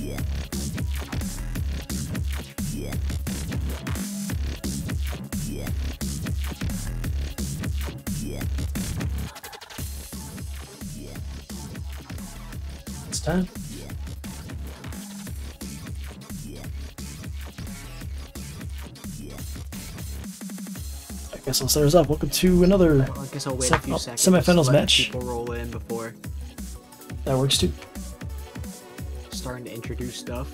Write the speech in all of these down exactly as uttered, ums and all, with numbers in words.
It's time. I guess I'll start us off. Welcome to another Well, I guess I'll wait a few seconds. semifinals let match. People roll in before That works too. starting to introduce stuff.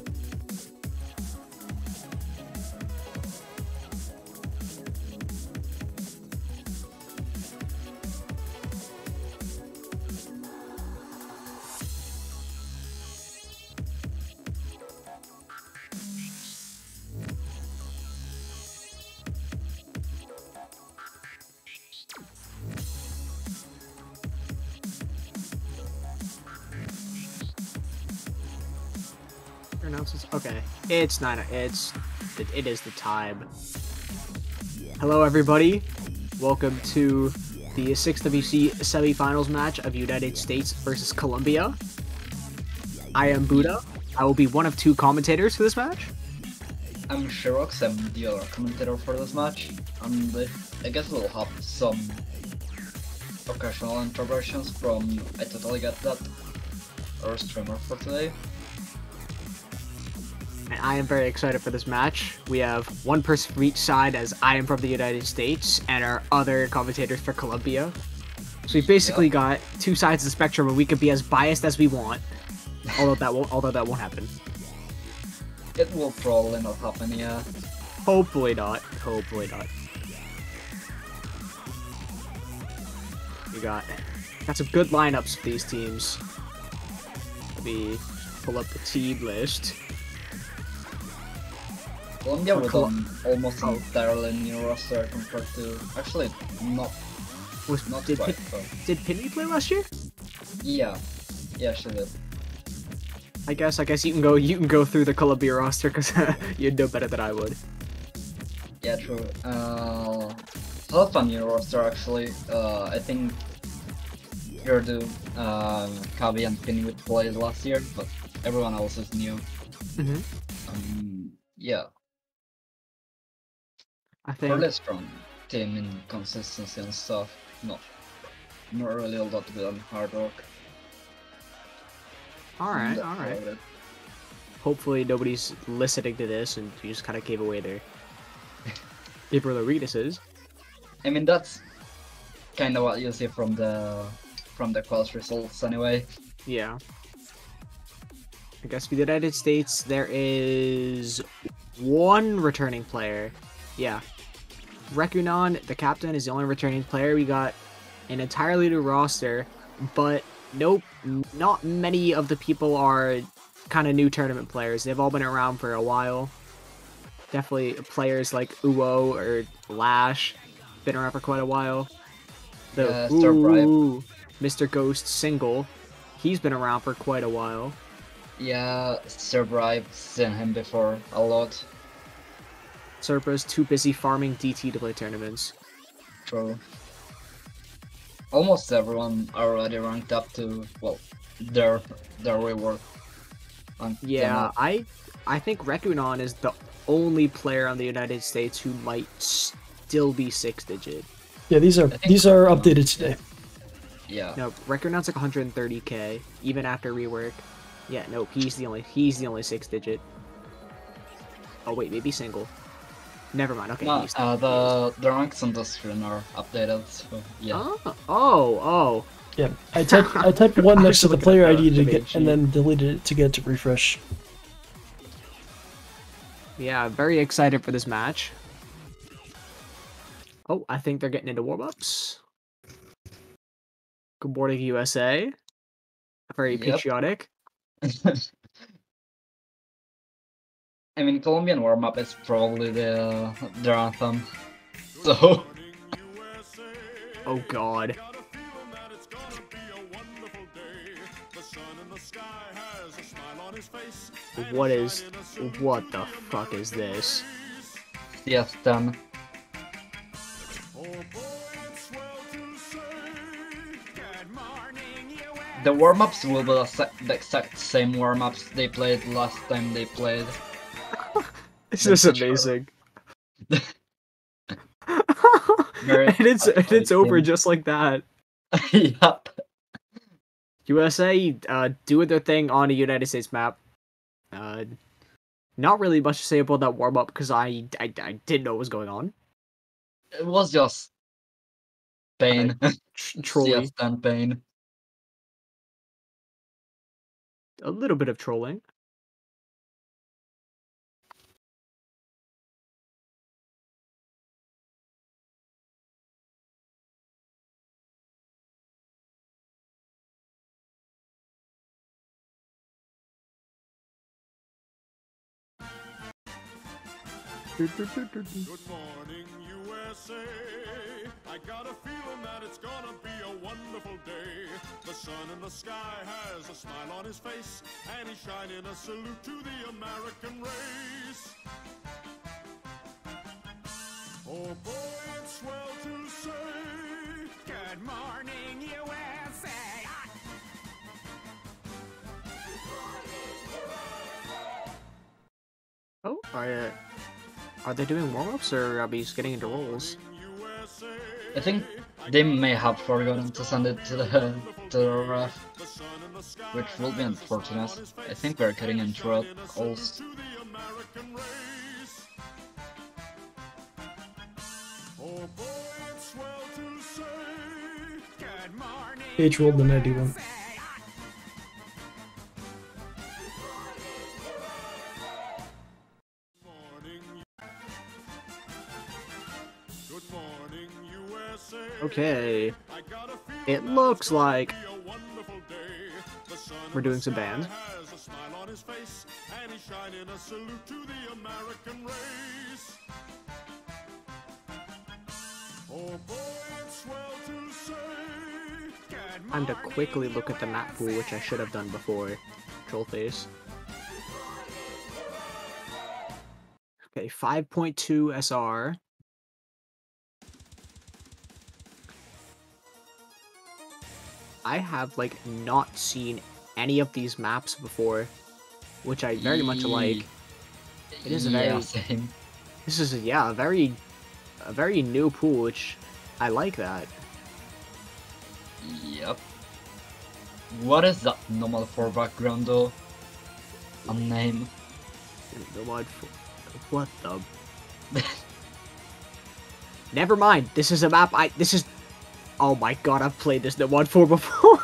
Announces. Okay, it's nine. It's it, it is the time. Hello, everybody. Welcome to the six W C semifinals match of United States versus Colombia. I am Buddha. I will be one of two commentators for this match. I'm Shirox, I'm the other commentator for this match, and uh, I guess we'll have some occasional interventions from I Totally Get That, our streamer for today. And I am very excited for this match. We have one person from each side, as I am from the United States, and our other commentators for Colombia. So we basically Yeah. got two sides of the spectrum, and we can be as biased as we want. Although that won't, although that won't happen. It will probably not happen, yeah. Hopefully not. Hopefully not. We got got some good lineups for these teams. Let me pull up the team list. Colombia Oh, was Col- on almost oh. entirely new roster compared to... Actually, not, Was not did quite, Pin- but... did Pinley play last year? Yeah, yeah, she did. I guess I guess you can go you can go through the Colombia roster because you'd know better than I would. Yeah, true. Uh, half a new roster actually. Uh, I think Urdu, uh, Kavi and Pinwood played last year, but everyone else is new. Mm-hmm. Um, yeah, I think. fairly strong team in consistency and stuff. Not, not really a lot with on hard work. All right, That's all right. about it. Hopefully nobody's listening to this and you just kind of gave away their gave her the weaknesses. I mean that's kind of what you see from the from the quals results anyway. Yeah. I guess for the United States there is one returning player. Yeah. Rekunon, the captain, is the only returning player. We got an entirely new roster, but nope, not many of the people are kind of new tournament players. They've all been around for a while. Definitely players like Uo or Lash, been around for quite a while. The Yeah, Sir Bribe. ooh, Mister Ghost Single, he's been around for quite a while. Yeah, Sir Bribe, seen him before a lot. Serpa's too busy farming D T to play tournaments. True. Almost everyone already ranked up to, well, their their reward. On Yeah, I I think Rekunon is the only player on the United States who might still be six digit. Yeah, these are think these are so. updated today. Yeah. No, Rekunon's like one hundred thirty K even after rework. Yeah, nope, he's the only he's the only six digit. Oh wait, maybe single. Never mind. Okay. No, he's uh, the the ranks on the screen are updated. So yeah. Oh, oh, oh. Yeah, I typed I typed one I next was to the looking player at I the- D to the get, main and then deleted it to get to refresh. Yeah, I'm very excited for this match. Oh, I think they're getting into warm-ups. Good morning, U S A. Very Yep. patriotic. I mean, Colombian warm up is probably the their anthem. So Oh god. What is... What the fuck is this? yes, done. the warm-ups will be the, se- the exact same warm-ups they played last time they played. This is amazing. Very and it's and it's over game. just like that. Yup. U S A uh, doing their thing on a United States map. Uh, not really much to say about that warm up because I, I I didn't know what was going on. It was just pain. Tr- trolling, Just and pain. a little bit of trolling. Good morning, U S A. I got a feeling that it's gonna be a wonderful day. The sun in the sky has a smile on his face, and he's shining a salute to the American race. Oh boy, it's swell to say, good morning, U S A. Oh, are uh, are they doing warm ups or are we just getting into roles? I think they may have forgotten to send it to the to the ref, which will be unfortunate. I think we're cutting in throughout calls. H rolled the ninety-one. Okay, it looks like we're doing some bands. Time to quickly look at the map pool, which I should have done before. Trollface. Okay, five point two S R. I have, like, not seen any of these maps before, which I very much like. It is a very... Yeah, same. This is, yeah, a very, a very new pool, which I like that. Yep. What is that normal for background though? A name. The what? What the? Never mind. This is a map. I. This is. Oh my god! I've played this in one four before.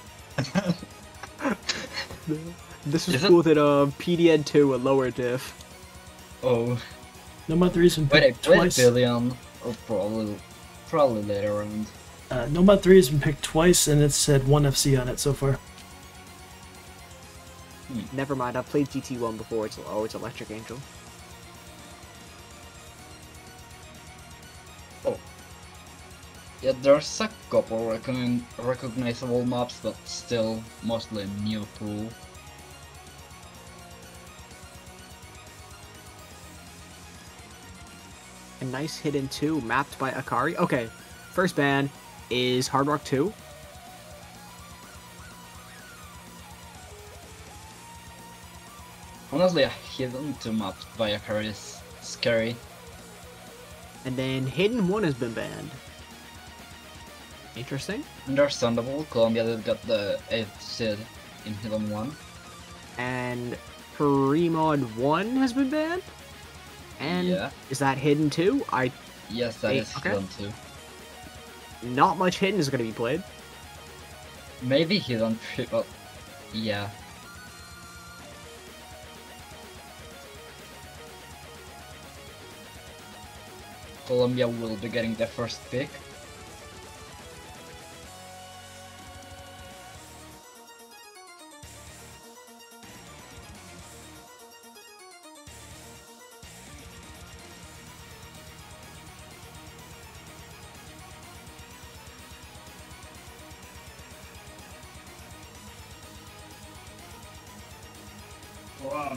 This was Is cool with uh, P D N two, a lower diff. Oh. Nomad three's been Wait, I picked played twice. Billion. Or probably, probably later on. Uh, Nomad three has been picked twice, and it's had one F C on it so far. Never mind. I've played G T one before. It's oh, it's Electric Angel. Oh. Yeah, there's a couple recogn recognizable maps, but still mostly new pool. A nice hidden two mapped by Akari. Okay, first ban is Hard Rock two. Honestly, a hidden two mapped by Akari is scary. And then Hidden one has been banned. Interesting. Understandable, Colombia did get the eighth seed in Hidden one. And Premod one has been banned? And Yeah. is that Hidden two? I Yes, that Hey, is okay. Hidden two. Not much Hidden is going to be played. Maybe Hidden three, but yeah. Colombia will be getting the first pick. Wow.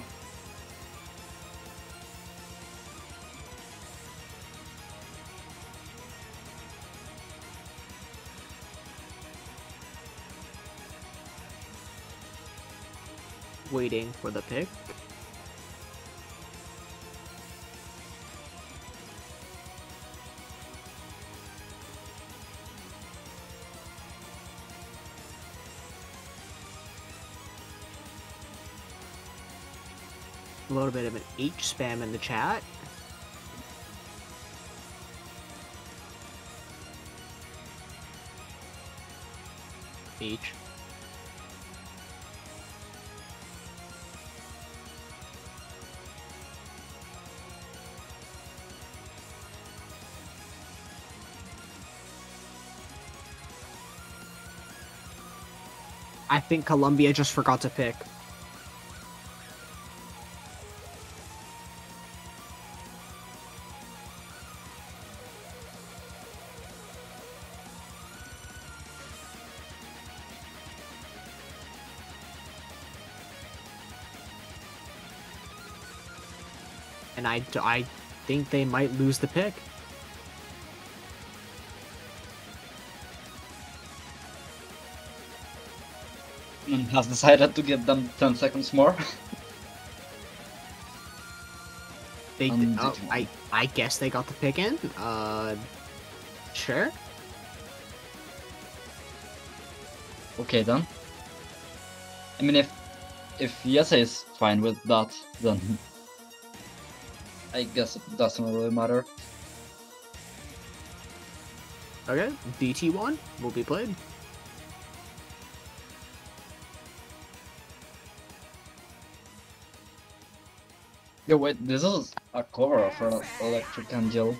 waiting for the pick. A little bit of an H spam in the chat. H. I think Colombia just forgot to pick. And I, I think they might lose the pick. And has decided to give them ten seconds more. They, Um, oh, did you- I, I guess they got the pick in. Uh, sure. Okay then. I mean, if if U S A is fine with that, then I guess it doesn't really matter. Okay, D T one will be played. Yeah, wait, this is a cover for Electric Angel.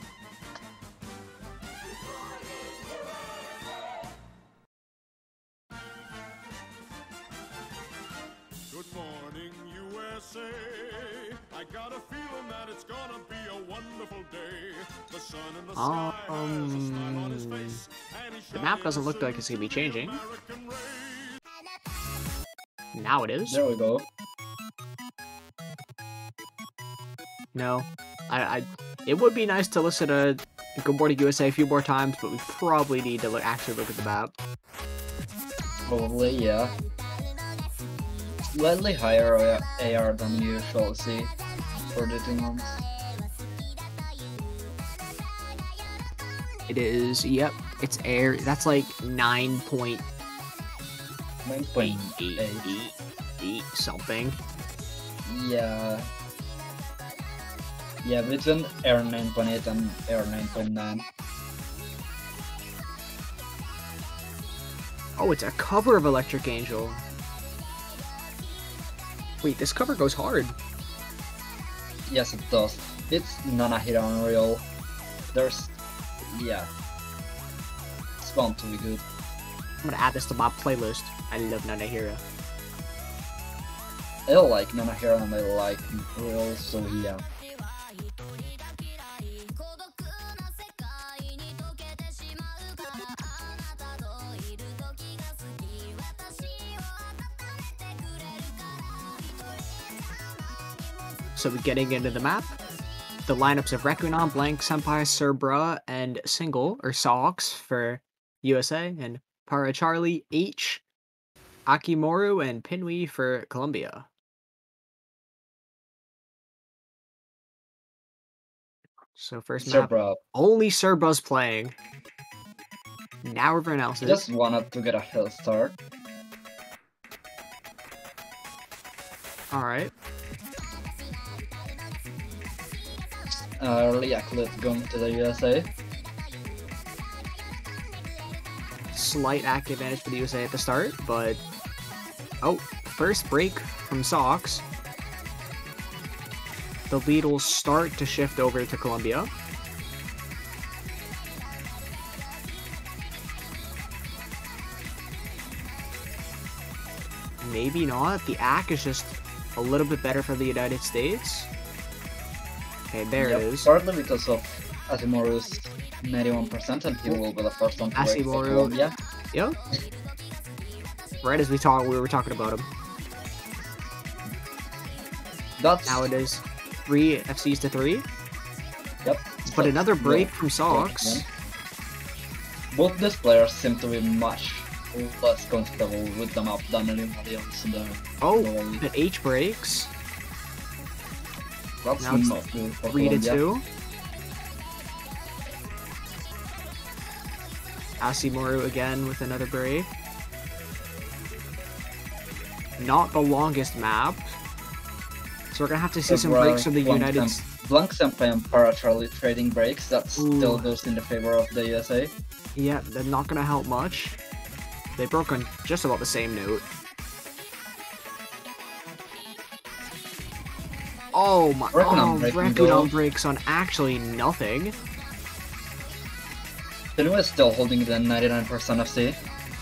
Good morning, U S A. I got a feeling that it's gonna be a wonderful day. The sun in the sky has a smile on his face, and he's The map doesn't look like it's gonna be changing. Now it is. There we go. No, I, I. It would be nice to listen to Good Morning U S A a few more times, but we probably need to look, actually look at the map. Probably, yeah. Slightly higher A R than you usually see for the two months. It is. Yep, it's air. That's like nine point nine point eight eight. eight eight something. Yeah. Yeah, between Air nine point eight and Air nine point nine. Oh, it's a cover of Electric Angel. Wait, this cover goes hard. Yes, it does. It's Nanahira Unreal. There's... yeah. It's bound to be good. I'm gonna add this to my playlist. I love Nanahira. I like Nanahira and I like Unreal, so yeah. So we're getting into the map. The lineups of Rekunon, Blank, Senpai, Cerbra, and Single, or Sox for U S A, and Para Charlie, H, Akimoru, and Pinwee for Colombia. So first map, Cerbra, only Cerbra's playing. Now everyone else I is. just wanted to get a head start. Alright. Uh, early Accolade going to the U S A. Slight active advantage for the U S A at the start, but... Oh, first break from Sox. The lead will start to shift over to Colombia. Maybe not. The A C is just a little bit better for the United States. Okay, there Yep, it is. partly because of Asimoru's ninety-one percent and he will be the first one to break for Asimoru. Colombia. Yep. Right as we talk, we were talking about him. That's... Now it is three F Cs to three. Yep. But another break Yeah. from Sox. Both these players seem to be much less comfortable with the map than anybody else in the Oh, world. the H breaks. That's Now it's not good for Three to Colombia. two. Asimoru again with another break. Not the longest map. So we're gonna have to see some breaks from the Blank United Sem- States. Blank Senpai and Para Charlie trading breaks, that still Ooh. goes in the favor of the U S A. Yeah, they're not gonna help much. They broke on just about the same note. Oh my! Rekunan Oh, breaking Rekunan goal. breaks on actually nothing. Tenue is still holding the ninety-nine percent F C.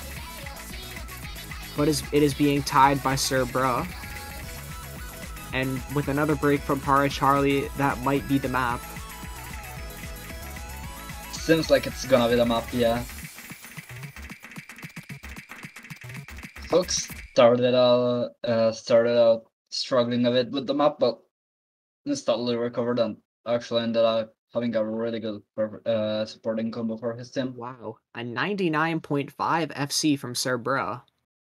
But is it is being tied by Sir Bruh. And with another break from Para Charlie, that might be the map. Seems like it's gonna be the map, yeah. Fox started out, uh, started out struggling a bit with the map, but instantly recovered and actually ended up having a really good uh, supporting combo for his team. Wow. A ninety-nine point five F C from Sir Bruh.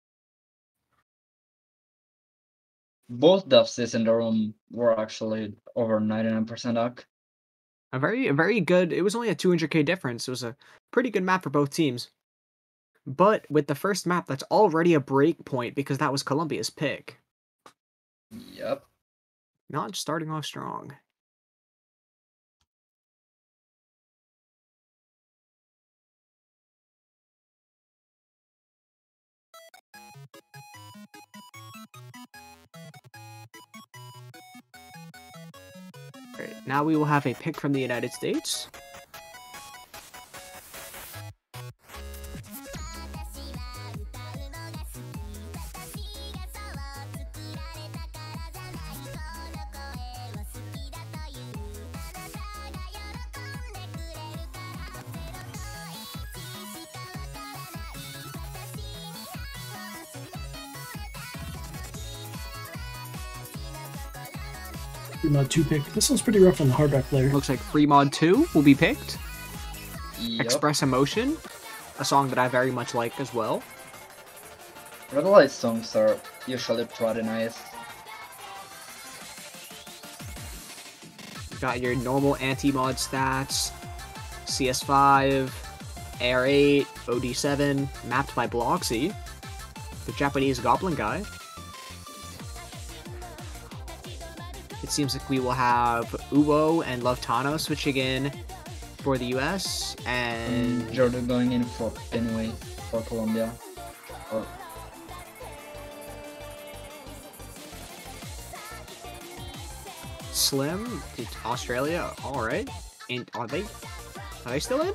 Both the F Cs in the room were actually over ninety-nine percent A C. A very, a very good. It was only a two hundred K difference. It was a pretty good map for both teams. But with the first map, that's already a break point because that was Colombia's pick. Yep. Not starting off strong. Alright, now we will have a pick from the United States. Fremod two pick. This one's pretty rough on the hardback player. Looks like Free Mod two will be picked. Yep. Express Emotion, a song that I very much like as well. Red Light songs are usually pretty nice. You got your normal anti-mod stats, C S five, A R eight, O D seven, mapped by Bloxy, the Japanese goblin guy. It seems like we will have Uwo and Lovtano switching in for the U S, and And Jordan going in for anyway for Colombia. Or Slim, Australia, alright. And are they, are they still in?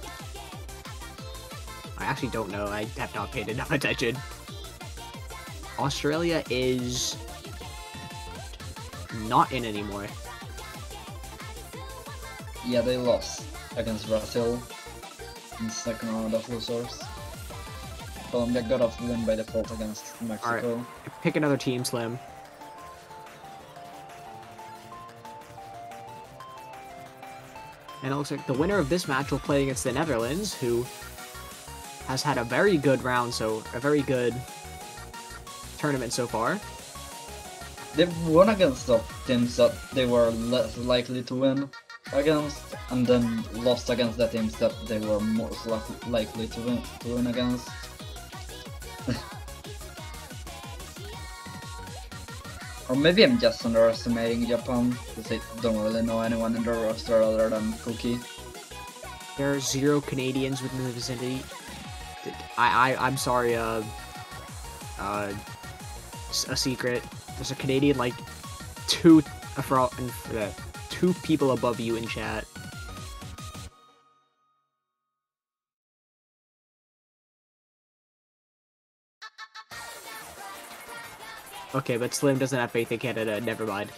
I actually don't know, I have not paid enough attention. Australia is not in anymore. yeah, they lost against Brazil in the second round of losers. Colombia got off win by default against Mexico. Pick another team, Slim. And it looks like the winner of this match will play against the Netherlands, who has had a very good round, so a very good tournament so far. They've won against the teams that they were less likely to win against, and then lost against the teams that they were most li- likely to win, to win against. Or maybe I'm just underestimating Japan, because I don't really know anyone in the roster other than Cookie. There are zero Canadians within the vicinity. I, I, I'm sorry, uh, uh, s- a secret. There's a Canadian, like, two, uh, for all, uh, two people above you in chat. Okay, but Slim doesn't have faith in Canada, never mind.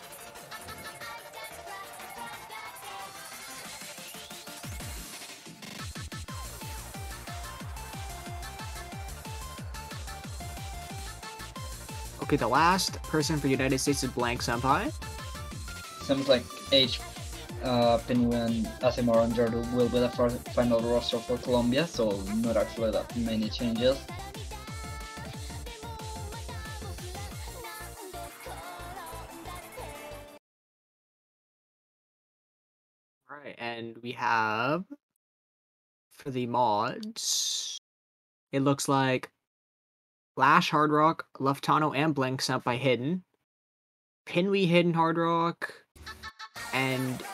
Okay, the last person for United States is Blank Senpai. Seems like H, uh, Pinwin, and Asimar and Jordan will be the first final roster for Colombia, so not actually that many changes. Alright, and we have for the mods, it looks like Lash, Hard Rock, Luftano, and Blank sent by Hidden. Pinwee, Hidden, Hard Rock, and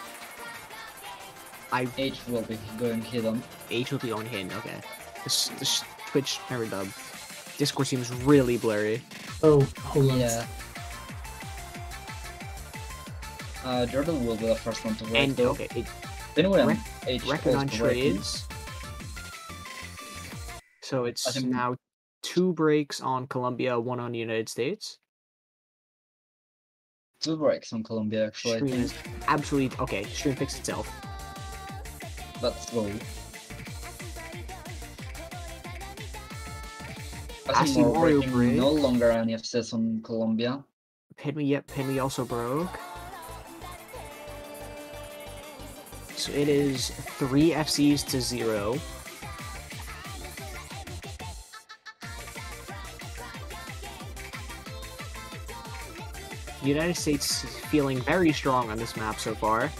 I H will be going hidden. H will be on Hidden. Okay, this this Twitch never dub. Discord seems really blurry. Oh, hold on. Yeah. Uh, Jordan will be the first one to break And though. okay, it, Anyway, Rec- H record on also breaking. trades. So I it's think- now two breaks on Colombia, one on the United States. Two breaks on Colombia actually, I Stream think. is absolutely okay. Stream fixed itself. That's slow. I Asi think more Mario breaking, break. no longer any F Cs on Colombia. Pinwee, yep, Pinwee also broke. So it is three F Cs to zero. The United States is feeling very strong on this map so far.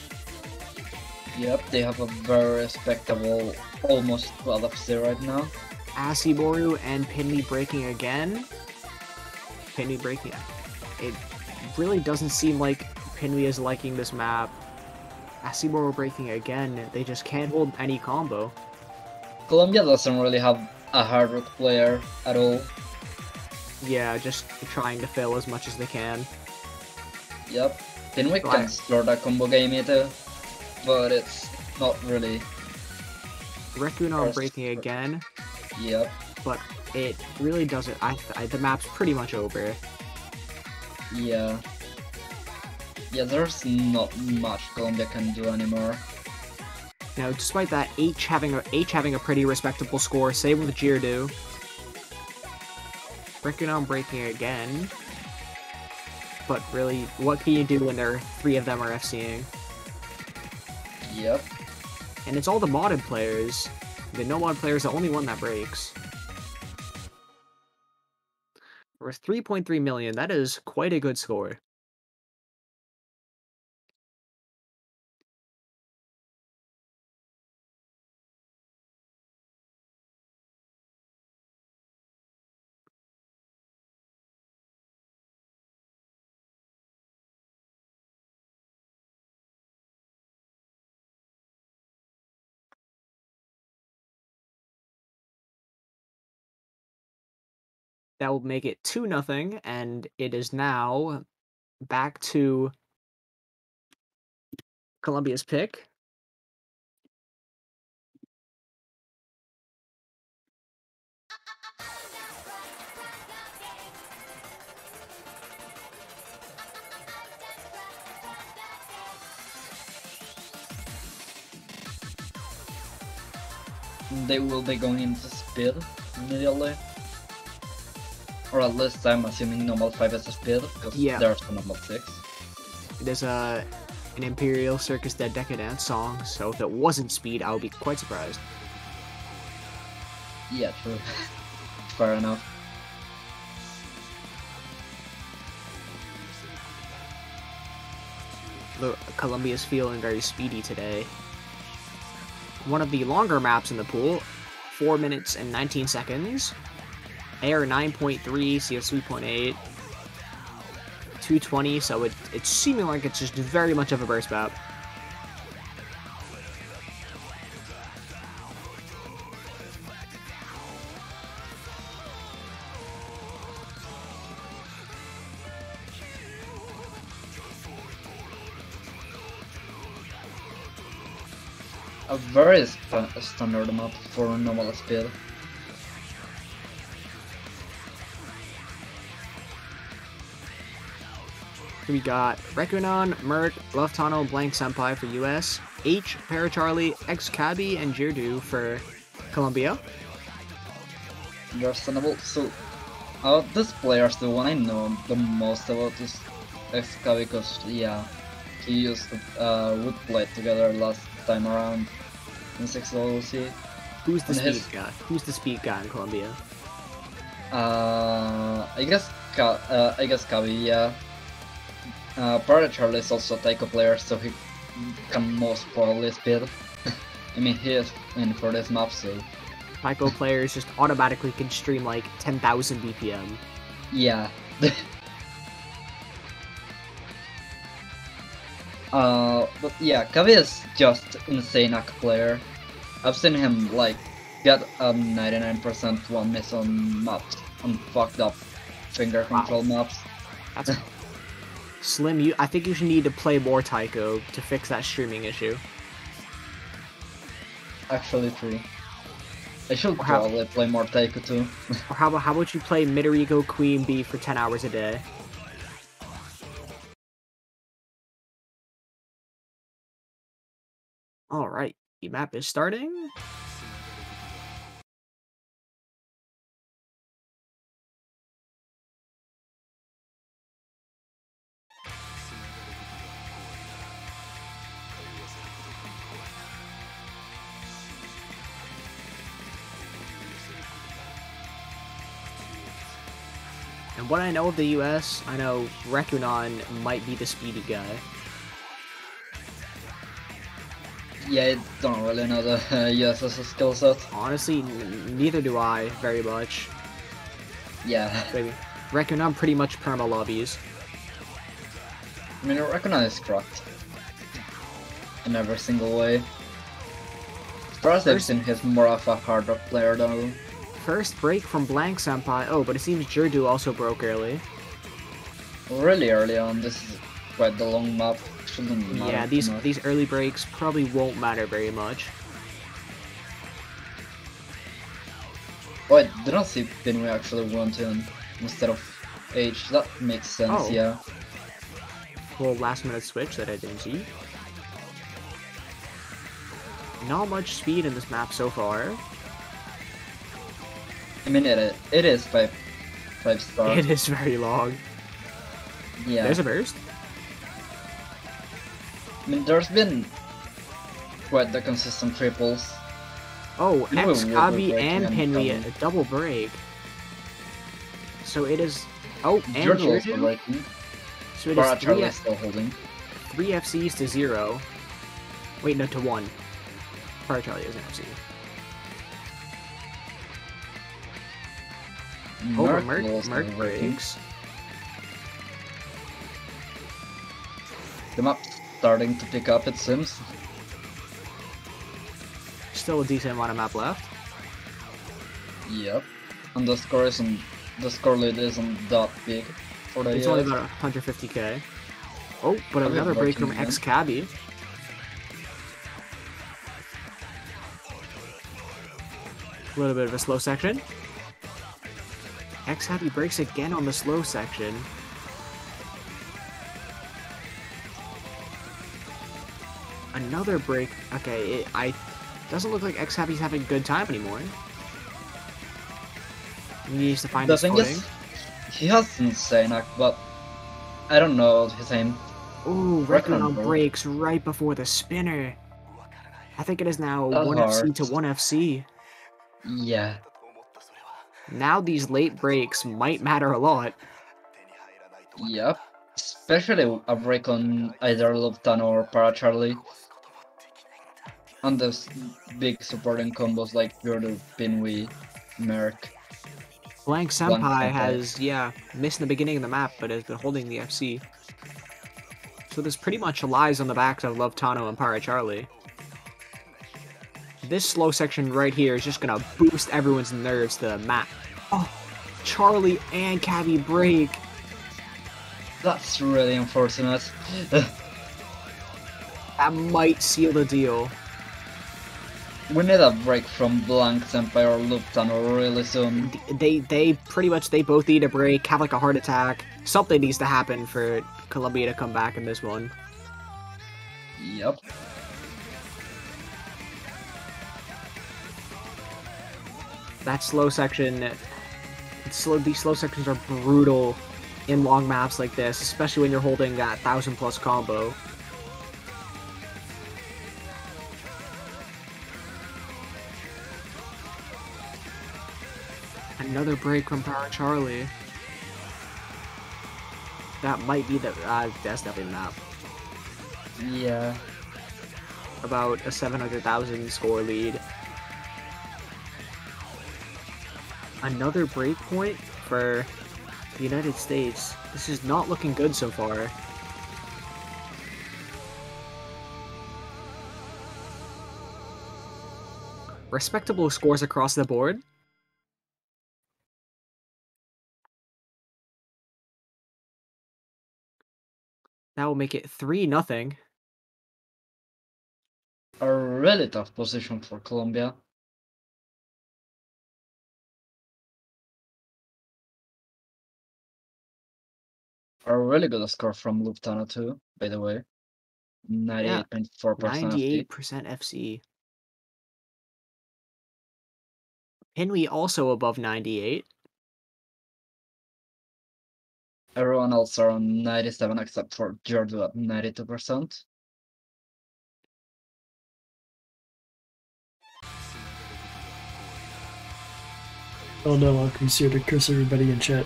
Yep, they have a very respectable almost twelve F C right now. Asiboru and Pinwee breaking again. Pinwee breaking. It really doesn't seem like Pinwee is liking this map. Asiboru breaking again. They just can't hold any combo. Colombia doesn't really have a hard rock player at all. Yeah, just trying to fill as much as they can. Yep, Pinwee can Right. start a combo game either, but it's not really. Rekunon First- breaking again, Yep, but it really doesn't. I, I the map's pretty much over. yeah. Yeah, there's not much Colombia can do anymore. Now, despite that, H having a H having a pretty respectable score. Same with Jirdu. Rekunon breaking again. But really, what can you do when there are three of them are FCing? Yep, And it's all the modded players. The no mod player is the only one that breaks. We're three point three million. That is quite a good score. That will make it two nothing, and it is now back to Colombia's pick. they will be going into speed immediately. Or at least I'm assuming normal five is a speed, because Yeah. there's a normal six. It is a an Imperial Circus Dead Decadence song, so if it wasn't speed, I would be quite surprised. Yeah, true. Fair enough. The Colombia's feeling very speedy today. One of the longer maps in the pool, four minutes and nineteen seconds. A R nine point three, C S three point eight, two twenty, so it, it's seeming like it's just very much of a burst map. A very sta standard map for normal speed. We got Rekunon, Merc, Luftano, Blank Senpai for U S, H, Paracharlie, X-Cabi, and Jirdu for Colombia. Understandable. So, out of these players, the one I know the most about is X-K, because, yeah, he used to, uh, we played together last time around in six O C. Who's the And speed his- guy? Who's the speed guy in Colombia? Uh, I guess, Ka uh, I guess Kavi, yeah. Uh, Paracharlie is also a Taiko player, so he can most probably speed. I mean, he is in for this map, so Tycho players just automatically can stream like ten thousand B P M. yeah. uh, but yeah, Kavi is just insane hack player. I've seen him like get a ninety-nine percent one miss on maps, on fucked up finger Wow. control maps. That's Slim. You, I think you should need to play more Tycho to fix that streaming issue. Actually, true. I should Or how- probably play more Taiko too. Or how about how about you play Midorigo Queen Bee for ten hours a day? All right, the map is starting. And what I know of the U S, I know Rekunon might be the speedy guy. Yeah, I don't really know the uh, U S S skill set. Honestly, n neither do I very much. Yeah, Maybe Rekunon pretty much perma lobbies. I mean, I recognize cracked in every single way. As far as I've First- seen, he's more of a hard rock player though. First break from Blank Senpai. Oh, but it seems Jirdu also broke early. Really early on, this is quite the long map. Shouldn't matter Yeah, too these much. these early breaks probably won't matter very much. Oh, I didn't see Pinway actually want in instead of H. That makes sense, Oh. yeah. Cool last minute switch that I didn't see. Not much speed in this map so far. I mean, it i- it is five five stars. It is very long. Yeah. There's a burst. I mean, there's been quite the consistent triples. Oh, Pinway will X be Kabi breaking and and Pinway coming. a double break. So it is. Oh, and Jirdu also Jirdu. breaking. So it is Para three, Charlie F- still holding. three F Cs to zero. Wait, no, to one. Para Charlie is an F C. Oh, but Merc will Merc, still Merc breaking. breaks. The map's starting to pick up, it seems. Still a decent amount of map left. Yep. And the score isn't the score lead isn't that big for the It's U S. only about one hundred fifty K. Oh, but Probably another break breaking from again. X Cabby. A little bit of a slow section. X Cabby breaks again on the slow section. Another break. Okay, it I doesn't look like X Cabby's having a good time anymore. He needs to find The his thing footing. is, he has insane hack, but I don't know his aim. Ooh, Reckon Rekunon on board. breaks right before the spinner. I think it is now That one F C hurts. to one F C. Yeah. Now these late breaks might matter a lot. Yep. Especially a break on either Luptano or Para Charlie. And those big supporting combos like Jordu, Pinwee, Merc. Blank Senpai Senpai. has, yeah, missed in the beginning of the map, but has been holding the F C. So this pretty much lies on the backs of Love Tano and Para Charlie. This slow section right here is just gonna boost everyone's nerves to the map. Oh, Charlie and Cabby break. That's really unfortunate. That might seal the deal. We need a break from Blank Senpai or Luptano really soon. They they pretty much they both need a break, have like a heart attack. Something needs to happen for Columbia to come back in this one. Yep. That slow section, slow these slow sections are brutal in long maps like this, especially when you're holding that thousand plus combo. Another break from Power Charlie. That might be the. Uh, that's definitely the map. Yeah. about a seven hundred thousand score lead. Another break point for the United States. This is not looking good so far. Respectable scores across the board. That will make it three nothing. A really tough position for Colombia. A really good score from Lufthansa too, by the way. ninety-eight point four percent ninety-eight percent F C. Henry also above ninety-eight. Everyone else are on ninety-seven except for Jordu at ninety-two percent. Oh no, Alchemy's here to curse everybody in chat.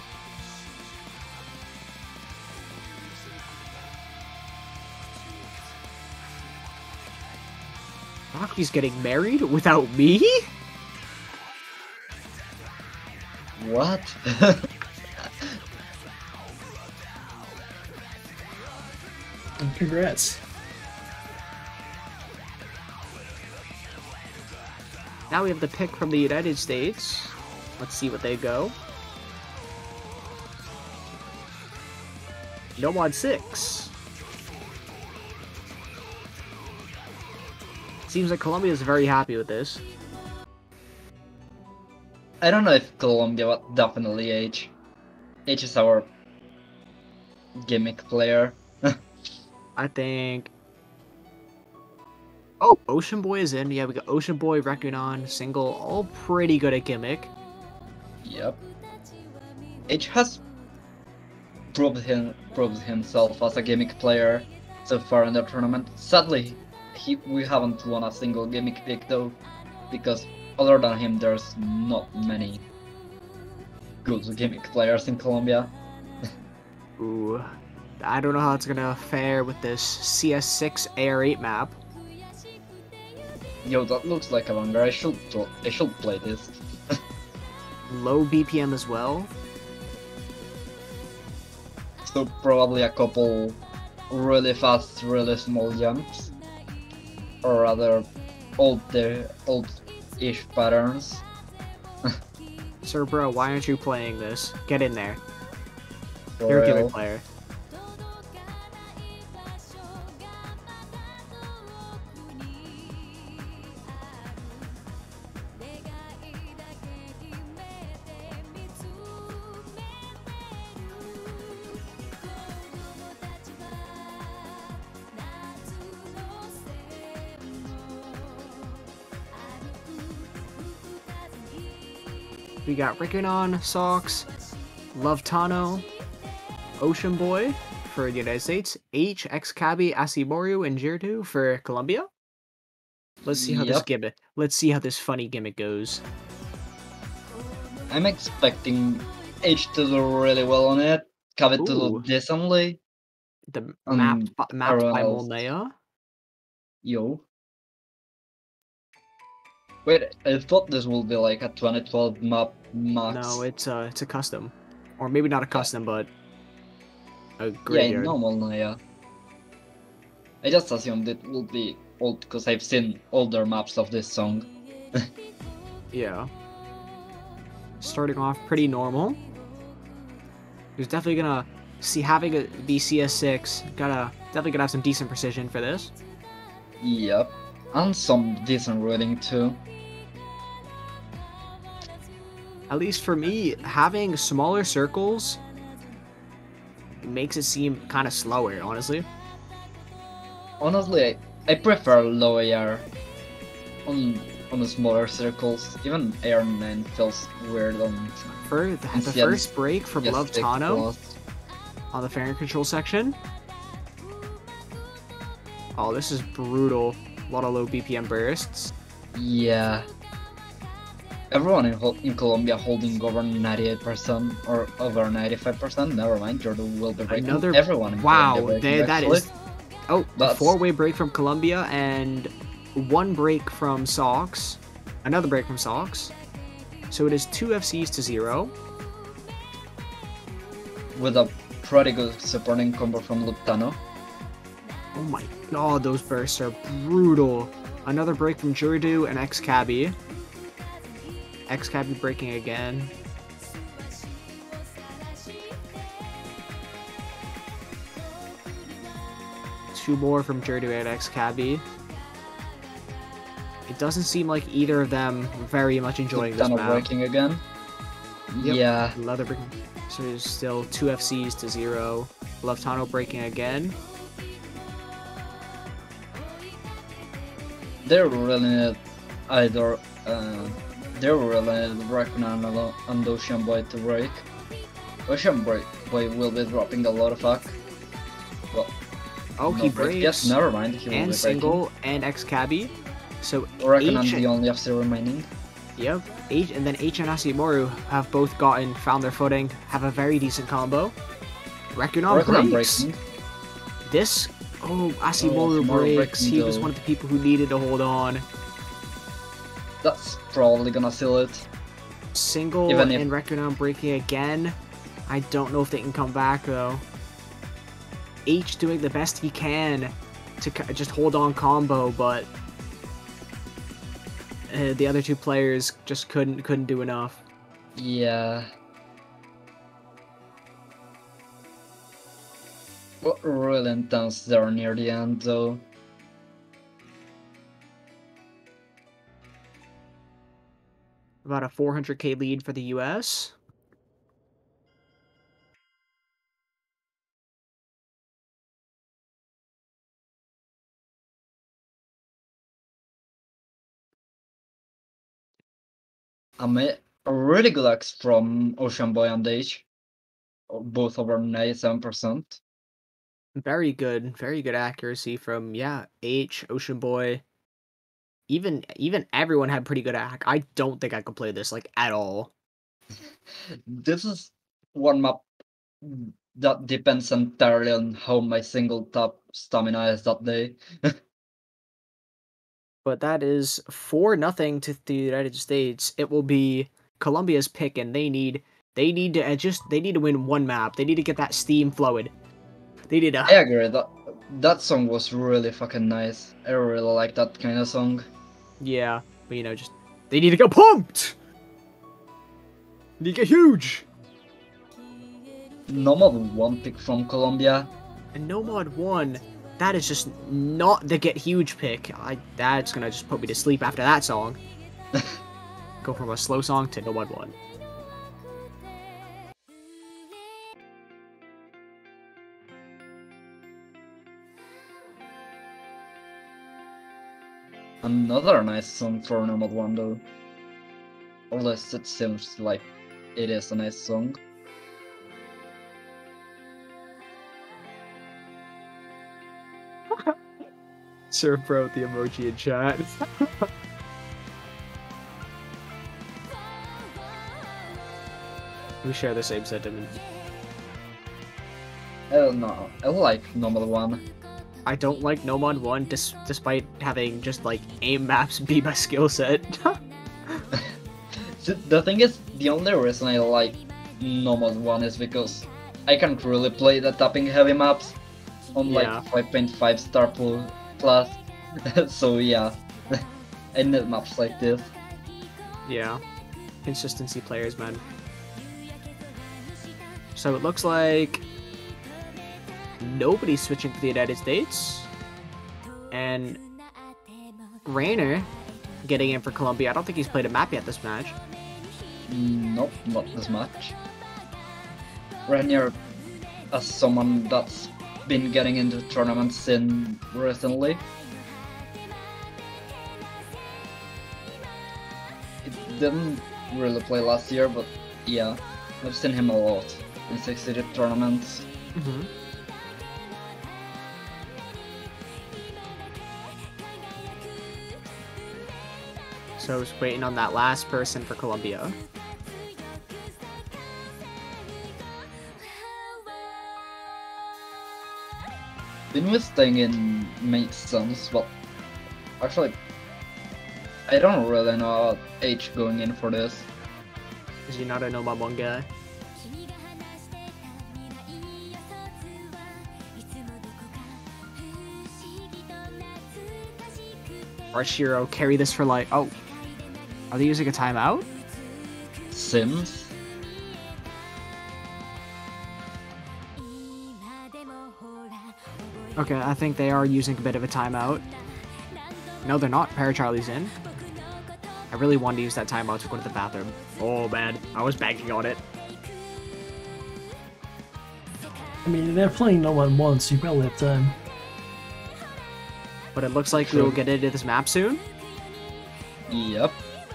Rocky's getting married without me? What? And congrats. Now we have the pick from the United States. Let's see what they go. Nomad six. Seems like Colombia is very happy with this. I don't know if Colombia, but definitely H. H is our gimmick player. I think... Oh, Ocean Boy is in. Yeah, we got Ocean Boy, Rekunon, Single, all pretty good at gimmick. Yep. H has proved him proved himself as a gimmick player so far in the tournament. Sadly, he we haven't won a single gimmick pick though, because other than him, there's not many good gimmick players in Colombia. Ooh, I don't know how it's gonna fare with this C S six A R eight map. Yo, that looks like a banger. I should I should play this. Low B P M as well. So probably a couple really fast, really small jumps, or rather, old the old-ish patterns. Sir bro, why aren't you playing this? Get in there. For You're a real. gimmick player. We got Rikunon, Sox, Love Tano, Ocean Boy for the United States, H, X-Cabi, Asimoru, and Jirtu for Colombia. Let's see how this Yep. gimmick. Let's see how this funny gimmick goes. I'm expecting H to do really well on it, Cavi to Ooh. do decently. The Um, map mapped by Arouse. Molnea. Yo. Wait, I thought this would be like a twenty twelve map max. No, it's a it's a custom, or maybe not a custom, but a yeah, graveyard. normal Naya. I just assumed it would be old because I've seen older maps of this song. Yeah. Starting off pretty normal. There's definitely gonna see having a be C S six. Gotta definitely gonna have some decent precision for this. Yep, and some decent reading too. At least for me, having smaller circles makes it seem kind of slower, honestly. Honestly, I, I prefer low A R on on the smaller circles. Even A R nine feels weird on For the, the Instead, first break from just Love stick Tano plus. on the fairing control section. Oh, this is brutal. A lot of low B P M bursts. Yeah. Everyone in, Hol- in Colombia holding over ninety-eight percent or over ninety-five percent. Never mind, Jordan will be breaking. Another Everyone in wow, Colombia breaking, they, that actually. is Oh, a That's- four-way break from Colombia and one break from Sox. Another break from Sox. So it is two F Cs to zero. With a pretty good supporting combo from Lutano. Oh my god, those bursts are brutal. Another break from Jurdu and X-Cabby. X-Cabby breaking again. Two more from Jurdu and X-Cabby. It doesn't seem like either of them very much enjoying this Lutano map. breaking again. Yep. Yeah, Leather breaking. So there's still two F Cs to zero. Luftano breaking again. they really need either. Uh, they really need Raikkonen and Ocean Boy to break. Ocean Boy will be dropping a lot of fuck. Well, Oh, no he break. breaks. Yes, never mind. He will and be single and X-Cabby. So Raikkonen H, the only F C remaining. yep, H, and then H and Asimoru have both gotten found their footing, have a very decent combo. Rekunon Raikkonen breaks. breaking. This, oh, Asimoru Asimoru breaks. breaking He was though. one of the people who needed to hold on. That's probably gonna seal it. Single Even if- and Rekunon breaking again. I don't know if they can come back though. H doing the best he can to c- just hold on combo, but uh, the other two players just couldn't couldn't do enough. Yeah. Got really intense there near the end though. About a four hundred K lead for the U S. I mean, a really good axe from Ocean Boy and H. Both over ninety-seven percent. Very good, very good accuracy from yeah H, Ocean Boy. Even even everyone had pretty good act. I don't think I could play this like at all. This is one map that depends entirely on how my single top stamina is that day. But that is four nothing to the United States. It will be Colombia's pick, and they need they need to uh, just they need to win one map. They need to get that steam flowing. They need I to. agree, that that song was really fucking nice. I really like that kind of song. Yeah, but you know, just they need to get pumped. They need to get huge. Nomad one pick from Colombia. And Nomad one, that is just not the get huge pick. I that's gonna just put me to sleep after that song. Go from a slow song to Nomad one. Another nice song for Nomad one though. Or at least it seems like it is a nice song. Surf Bro with the emoji in chat. We share the same sentiment. I don't know. I like Nomad one. I don't like Nomad one dis- despite having just like aim maps be my skill set. The, the thing is, the only reason I like Nomad one is because I can't really play the tapping heavy maps on like Yeah. five point five star pool plus. So yeah, I need maps like this. Yeah. Consistency players, man. So it looks like nobody's switching to the United States. And Rainer getting in for Colombia. I don't think he's played a map yet this match. Nope, not as much. Rainier, as someone that's been getting into tournaments in recently, it didn't really play last year, but yeah, I've seen him a lot in six-digit tournaments. Mm-hmm. So I was waiting on that last person for Colombia. Pinwheel staying in makes sense, but actually, I don't really know about H going in for this. Is he not a Nomad one guy? Arshiro carry this for like, oh, are they using a timeout? Sims? Okay, I think they are using a bit of a timeout. No, they're not. Paracharlie's in. I really wanted to use that timeout to go to the bathroom. Oh man, I was banking on it. I mean, they're playing no one once, so you probably have time. But it looks like we'll get into this map soon. Yep.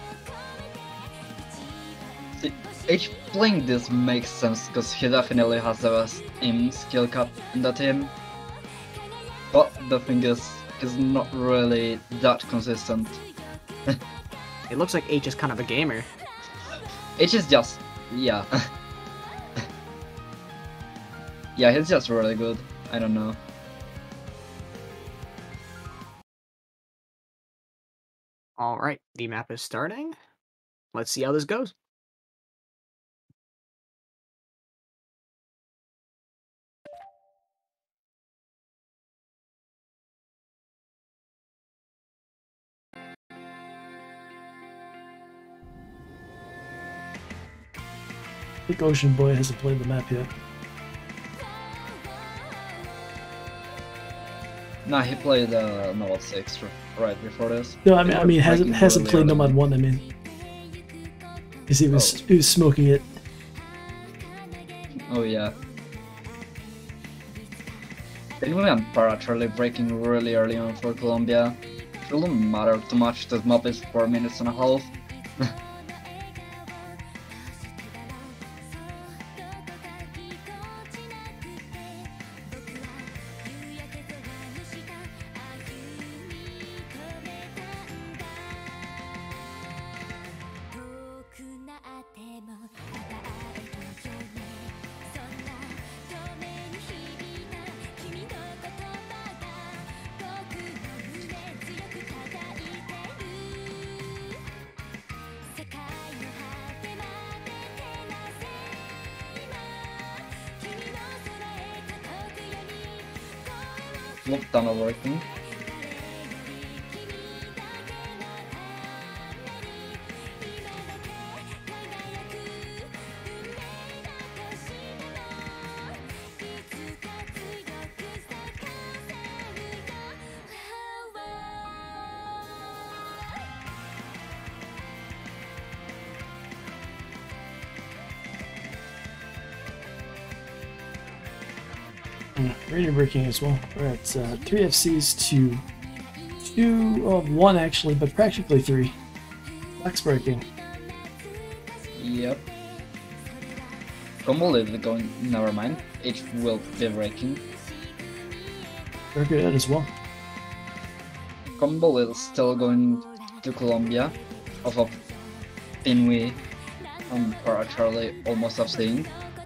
See, H playing this makes sense because he definitely has the best aim skill cap in the team. But the thing is, he's not really that consistent. It looks like H is kind of a gamer. H is just, yeah. Yeah, he's just really good. I don't know. Alright, the map is starting. Let's see how this goes. I think Ocean Boy hasn't played the map yet. Nah, he played uh, Nomad six right before this. No, I mean, I mean, Like, hasn't hasn't really played early. Nomad one. I mean, because he was Oh. he was smoking it. Oh yeah. Anyway, I'm Paracharlie breaking really early on for Colombia. It won't matter too much, this map is four minutes and a half. Look, tunnel working. Mm, radio breaking as well. We're at uh, three F Cs to two, oh, one actually, but practically three. Flex breaking. Yep. Combo is going, never mind. H will be breaking. Very good at as well. Combo is still going to Colombia off of Pinwheel and Paracharlie almost abstaining.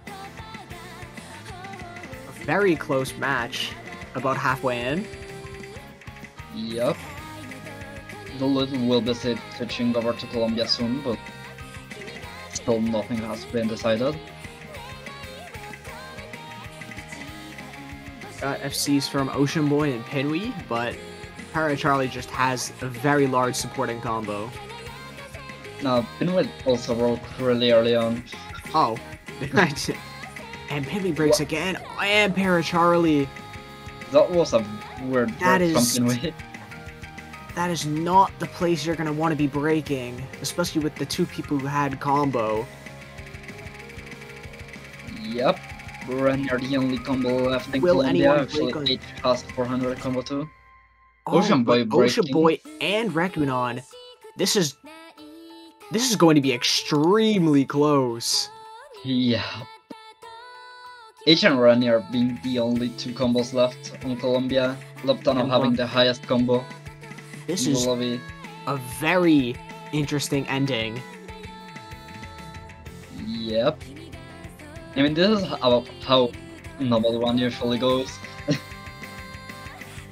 Very close match, about halfway in. Yep. The Lud will be switching over to Colombia soon, but still nothing has been decided. Got F Cs from Ocean Boy and Pinwheel, but Paracharlie just has a very large supporting combo. Now, Pinwheel also broke really early on. Oh. And Pinwheel breaks again, and Paracharlie. That was a weird That break is- from Pinwheel. That is not the place you're going to want to be breaking, especially with the two people who had combo. Yep. Ren are the only combo left in Will Colombia. anyone Actually, break on- H has four hundred combo too. Oh, Ocean Boy but Ocean breaking. Boy and Rekunon. This is this is going to be extremely close. Yeah. H and Rani are being the only two combos left on Colombia. Loptano And having one- the highest combo. This is Lobby. a very interesting ending. Yep. I mean, this is how, how Noble One usually goes.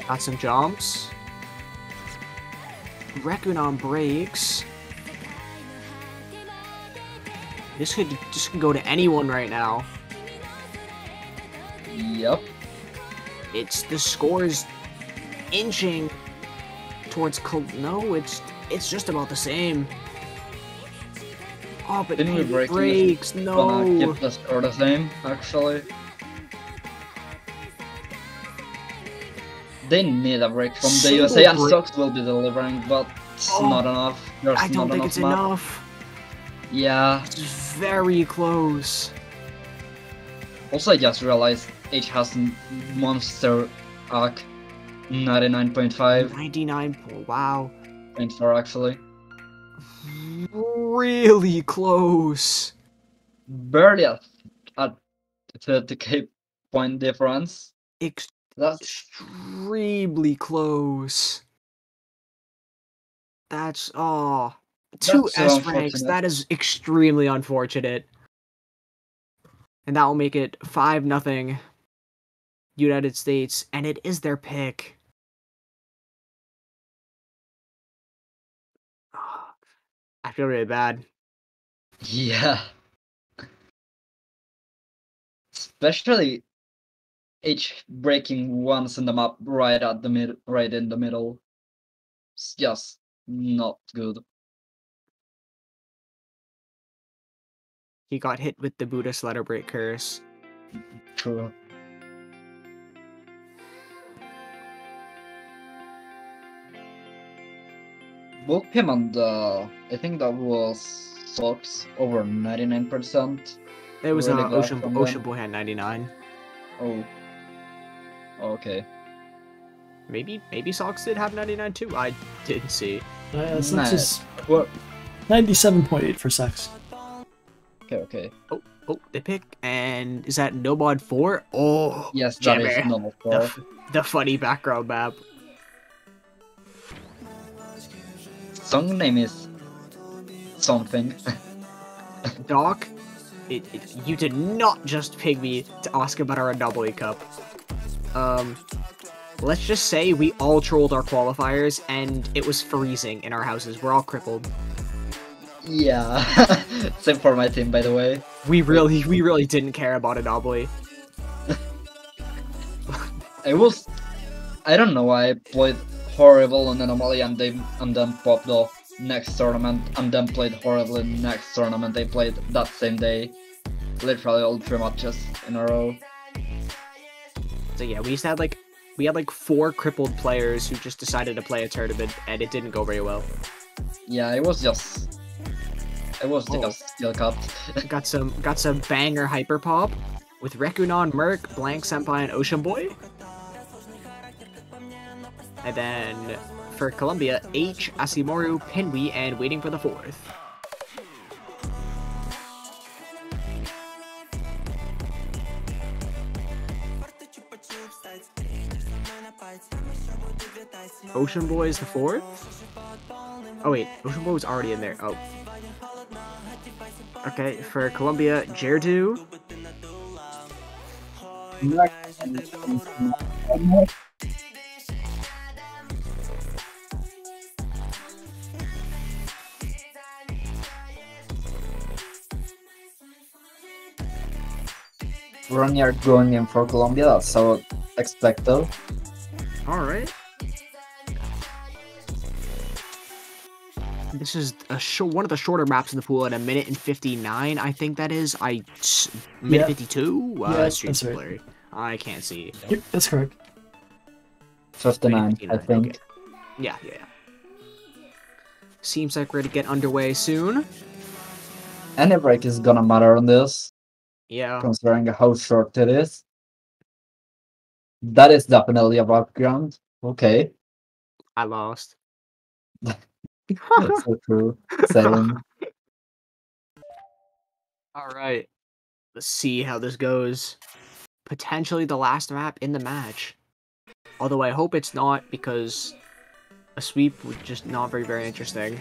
Got some jumps. Rekunon breaks. This could this could go to anyone right now. Yep. It's the score's inching towards Col- no, it's it's just about the same. Oh, but Didn't we Penny break it? breaks. Gonna No. keep the score the same, actually. They need a break from the Single U S A, and break. Sox will be delivering, but it's Oh, not enough. There's I don't not think enough it's map. enough. Yeah. It's very close. Also, I just realized H has n- monster arc ninety-nine point five, ninety-nine. Wow. point four actually. Really close. Barely at, at thirty k point difference. Ex- That's extremely close. That's oh, two That's so S ranks. unfortunate. That is extremely unfortunate. And that will make it five nothing. United States, and it is their pick. I feel really bad. yeah. Especially H breaking once in the map right at the mid, right in the middle. It's just not good. He got hit with the Buddhist letter break curse. True. Both him and uh, I think that was Sox over ninety-nine percent. It was Really uh, bad Ocean from Ocean them. Boy had ninety-nine. Oh. Okay. Maybe maybe Sox did have ninety-nine too. I didn't see. Uh, Sox Nah. is Well, ninety-seven point eight for Sox. okay, okay. Oh oh, they pick, and is that Nobod four? Oh Yes, that Jimmy. is normal The, four. f- the funny background map. Song name is something. Doc, it, it, you did not just ping me to ask about our Anomaly Cup. Um, let's just say we all trolled our qualifiers, and it was freezing in our houses. We're all crippled. Yeah. Same for my team, by the way. We really, we really didn't care about Anomaly. I was. I don't know why I played horrible on Anomaly and they and then popped off next tournament and then played horribly next tournament. They played that same day. Literally all three matches in a row. So yeah, we used to have like, we had like four crippled players who just decided to play a tournament, and it didn't go very well. Yeah, it was just. It was Oh. just skill cut. Got some, got some banger hyper pop with Rekunon, Merc, Blank Senpai, and Ocean Boy. And then for Colombia, H, Asimoru, Pinwee, and waiting for the fourth. Ocean Boy is the fourth? Oh wait, Ocean Boy was already in there. Oh. Okay, for Colombia, Jerdu. Ronier going in for Colombia, that's so expected. Alright. This is a sh- one of the shorter maps in the pool at a minute and fifty-nine, I think that is. I s- minute Yeah. fifty-two? Uh, Yeah, stream's that's right. blurry. I can't see. Yep, that's correct. fifty-nine, I fifty-nine, think. okay. Yeah, yeah, yeah. Seems like we're to get underway soon. Any break is gonna matter on this, Yeah. considering how short it is. That is definitely a background. Okay, I lost. that's so true. Same. Alright. Let's see how this goes. Potentially the last map in the match. Although I hope it's not, because a sweep would just not very, very interesting.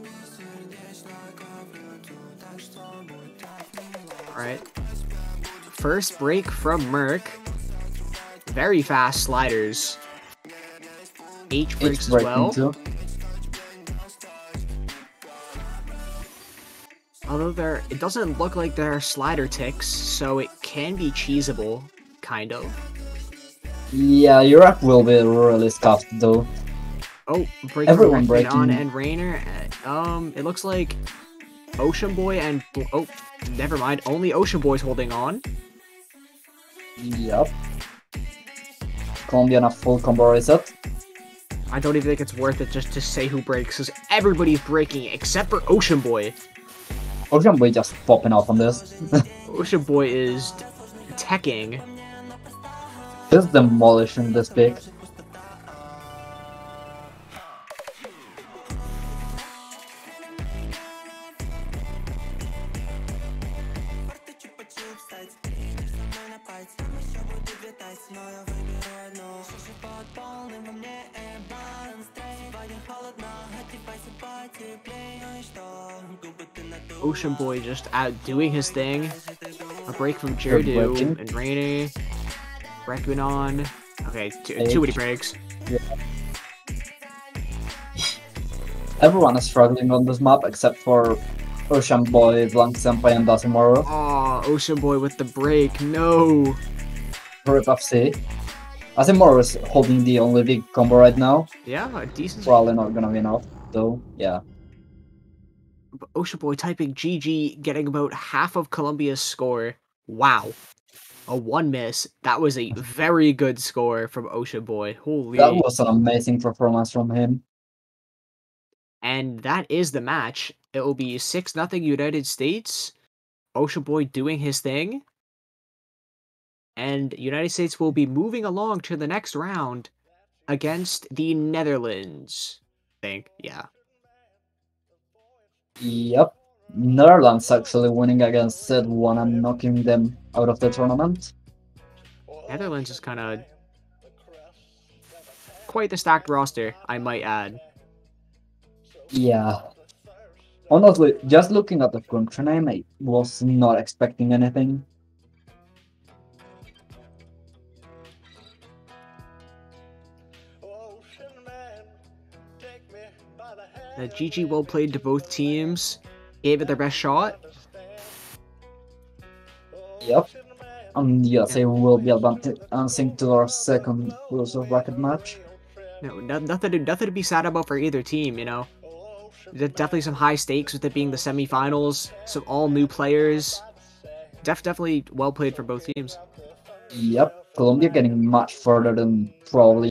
Alright. first break from Merc. Very fast sliders. H breaks as breaking well. too. Although there, it doesn't look like there are slider ticks, so it can be cheesable, kind of. Yeah, your app will be really scuffed though. Oh, break Everyone from breaking. on and Rainer. uh, Um, it looks like Ocean Boy and oh, never mind. Only Ocean Boy's holding on. Yep. Colombian a full combo reset. I don't even think it's worth it just to say who breaks, because everybody's breaking except for Ocean Boy. Ocean Boy just popping off on this. Ocean Boy is teching. Just demolishing this pick. Ocean Boy just out doing his thing. A break from Good Jirdu breaking. and Rainy. Rekunon. Okay, too, Eight. too many breaks. Everyone is struggling on this map except for Ocean Boy, Blank Senpai, and Dasimoro. Oh, Ocean Boy with the break. No. Rip F C. Dasimoro is holding the only big combo right now. Yeah, a decent. Probably not gonna win out, though. Yeah. Ocean Boy typing G G, getting about half of Colombia's score. Wow. A one miss. That was a very good score from Ocean Boy. Holy. That was an amazing performance from him. And that is the match. It will be six nothing United States. Ocean Boy doing his thing. And United States will be moving along to the next round against the Netherlands. I think, yeah. Yep. Netherlands actually winning against Z one and knocking them out of the tournament. Netherlands is kind of quite the stacked roster, I might add. Yeah. Honestly, just looking at the country name, I was not expecting anything. Uh, G G well played to both teams. Gave it their best shot. Yep. And yes, they will be advancing to our second loser bracket match. No, no, nothing to nothing to be sad about for either team, you know. There's definitely some high stakes with it being the semifinals, some all new players. Def definitely well played for both teams. Yep. Colombia getting much further than probably